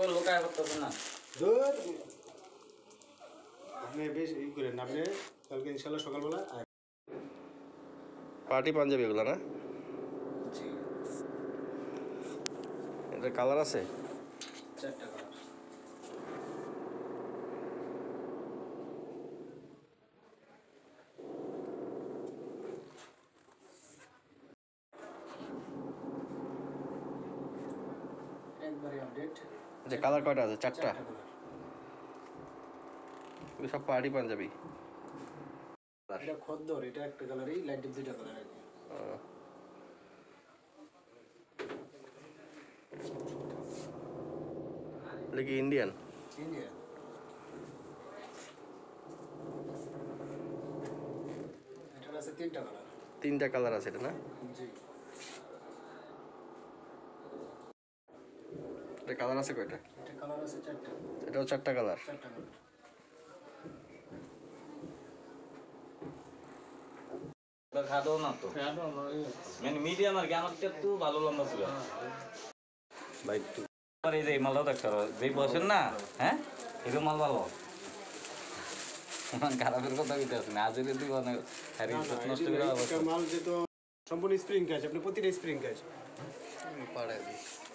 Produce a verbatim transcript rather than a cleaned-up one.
লোকায় করতেছে না ধুর আপনি বেশ ই করেন আপনি কালকে ইনশাল্লাহ সকালবেলা পার্টি পাঞ্জাবি এগুলো না জি এটা কালার আছে চারটা কালার একবারে আপডেট আচ্ছা কালার কয়টা আছে চারটা এগুলো সব পার্টি পাঞ্জাবি এটা খদ্দর এটা একটা কালারই লাইট ডিপ দুইটা কালার আছে এটা কি ইন্ডিয়ান ইন্ডিয়া এটা আছে তিনটা কালার তিনটা কালার আছে এটা না জি এটা কালার আছে কয়টা এটা কালার আছে চারটা এটাও চারটা কালার চারটা কালার খাদো না তো মানে মিডিয়াম আর কি আমার একটু ভালো লম্বা ছিল ভাই তুই আর এই যে মালটা দেখতে যে বসেন না হ্যাঁ এরকম মাল ভালো খারাপের কথা কইতে আছে না আজকে তুই মানে নষ্ট করে মাল যেহেতু সম্পূর্ণ স্প্রিং কাজ আপনি প্রতিটা স্প্রিং কাজ পাড়ায়